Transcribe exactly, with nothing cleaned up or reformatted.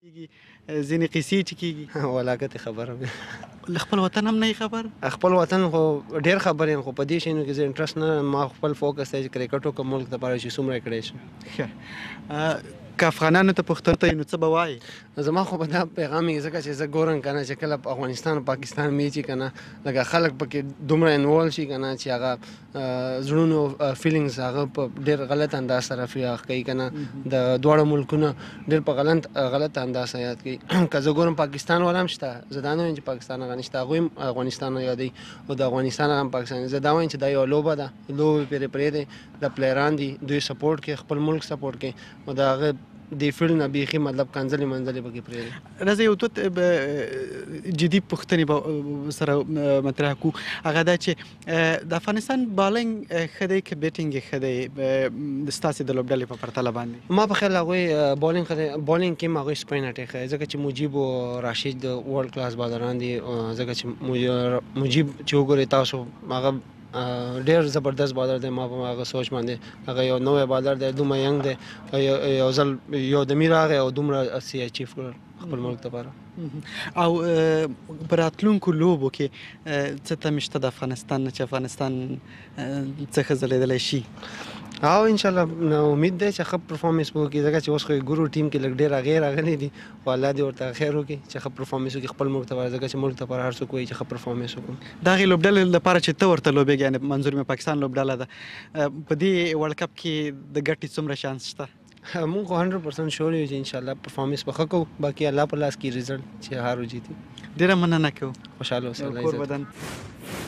ځینې قصې چې کېږي ولاکت خبره مې له خپل وطن هم نه خبر خپل وطن خو ډېر خبر یم خو په دې شیانو کې زه انټرست نه ما خپل فوکس دی چې کرکټ وکړم ملک دپاره چې څومره کړی شم که افغانانو ته پوښتنه ته نو څه به وایي زما خو به دا پیغام وي ځکه چې زه ګورم که نه چې کله په افغانستان او پاکستان میچ وي که نه لکه خلک پکې دومره انوالو شي که نه چې هغه زړونو فیلینګز هغه په ډېر غلط انداز سره یاد کوي که نه د دواړو ملکونه ډېر په غلط غلط انداز سره یاد کوي که زه ګورم پاکستان والا هم شته زه دا نه وایم چې پاکستان هغه نشته هغوی هم افغانستان یادوي او د افغانستان هغه هم پاکستان زه دا وایم چې دا یوه لوبه ده لوبې پرې پرېږدئ د پلیران دي دوی سپورټ کوي خپل ملک سپورټ کوي او د هغه د فیلډ نه بیخي مطلب کنځلې منځلې پکې پرېږدي راځئ یو دوه جدي پوښتنې به سره مطرح کړو هغه دا چې د افغانستان بالنګ ښه دی که بیټینګ یې ښه دی ستاسې د لوبډلې په پرتله باندې ما په خیال هغوی بالنګ ښه دی بالنګ کې هم هغوی سپین اټیک ښه دی ځکه چې مجیب او راشد د ورلډ کلاس بالران دي ځکه چې مجیب چې وګورئ تاسو هغه ډېر زبردست بالر دی ما په هغه سوچ باندې هغه یو نوی بالر دی دومره ینګ دی یو ځل یو دمې راغی او دومره څه یې اچیف کړل خپل ملک دپاره او په راتلونکو لوبو کې څه تمې شته د افغانستان نه چې افغانستان څه ښه ځلېدلی شي او انشاءالله امید دی چې ښه پرفارمنس به وکړي ځکه چې اوس خو یې ګورو ټیم کې لږ ډېر هغې راغلی دي خو الله دې ورته خیر وکړي چې ښه پرفارمنس وکړي خپل ملک دپاره ځکه چې ملک دپاره هر څوک وایي چې ښه پرفارمنس وکړو د هغې لوبډلې لپاره چې ته ورته لوبېږې یعنې منظور مې پاکستان لوبډله ده په دې ورلډ کپ کې د ګټې څومره چانس شته مونږ خو هنډرډ پرسنټ شور یو چې انشاءالله پرفارمنس به ښه کوو باقي الله په لاس کې رزلټ چې هار وجیتي ډېره مننه کوو خوشحاله اوسئ کور بدن